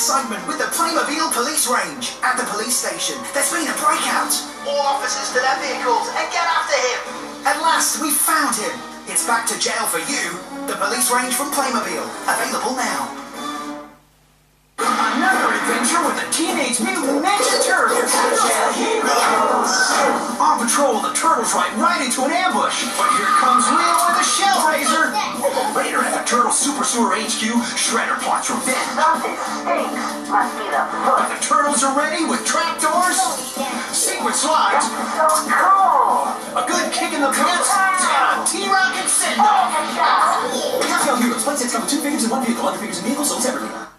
excitement with the Playmobil Police Range. At the police station, there's been a breakout. All officers to their vehicles and get after him. At last, we found him. It's back to jail for you. The Police Range from Playmobil. Available now. Another adventure with the Teenage Mutant Ninja Turtles. On patrol, the turtles ride right into an ambush. But here comes Leo with a shell razor. Later at the Turtle Super Sewer HQ, Shredder plots revenge. Something stinks. Must be the foot. But the turtles are ready with trapdoors, secret slides, So cool. a good kick in the pants, and a T-Rocket send-off. Telltale Heroes. Play sets come with 2 figures in 1 vehicle. Other figures and vehicles sold separately.